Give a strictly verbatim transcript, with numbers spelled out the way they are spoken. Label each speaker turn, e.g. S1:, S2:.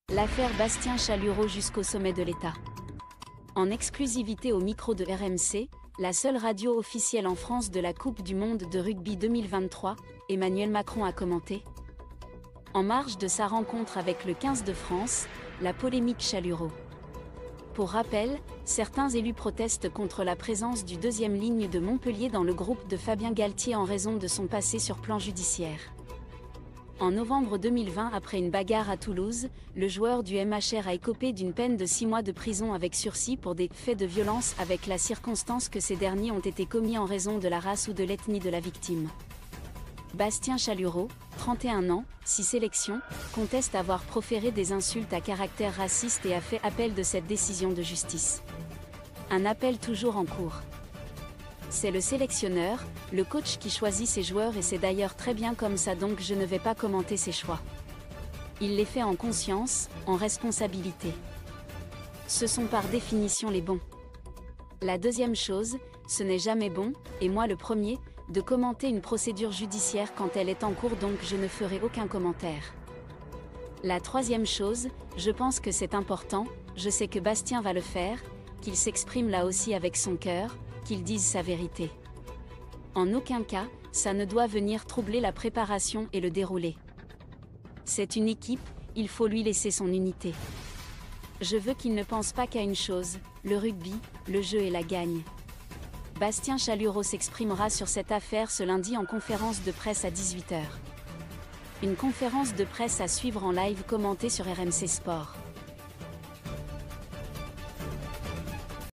S1: L'affaire Bastien Chalureau jusqu'au sommet de l'État. En exclusivité au micro de R M C, la seule radio officielle en France de la Coupe du Monde de rugby deux mille vingt-trois, Emmanuel Macron a commenté. En marge de sa rencontre avec le quinze de France, la polémique Chalureau. Pour rappel, certains élus protestent contre la présence du deuxième ligne de Montpellier dans le groupe de Fabien Galtier en raison de son passé sur plan judiciaire. En novembre deux mille vingt, après une bagarre à Toulouse, le joueur du M H R a écopé d'une peine de six mois de prison avec sursis pour des faits de violence avec la circonstance que ces derniers ont été commis en raison de la race ou de l'ethnie de la victime. Bastien Chalureau, trente et un ans, six sélections, conteste avoir proféré des insultes à caractère raciste et a fait appel de cette décision de justice. Un appel toujours en cours. C'est le sélectionneur, le coach qui choisit ses joueurs et c'est d'ailleurs très bien comme ça, donc je ne vais pas commenter ses choix. Il les fait en conscience, en responsabilité. Ce sont par définition les bons. La deuxième chose, ce n'est jamais bon, et moi le premier, de commenter une procédure judiciaire quand elle est en cours, donc je ne ferai aucun commentaire. La troisième chose, je pense que c'est important, je sais que Bastien va le faire, qu'il s'exprime là aussi avec son cœur, qu'il dise sa vérité. En aucun cas, ça ne doit venir troubler la préparation et le déroulé. C'est une équipe, il faut lui laisser son unité. Je veux qu'il ne pense pas qu'à une chose, le rugby, le jeu et la gagne. Bastien Chalureau s'exprimera sur cette affaire ce lundi en conférence de presse à dix-huit heures. Une conférence de presse à suivre en live commentée sur R M C Sport.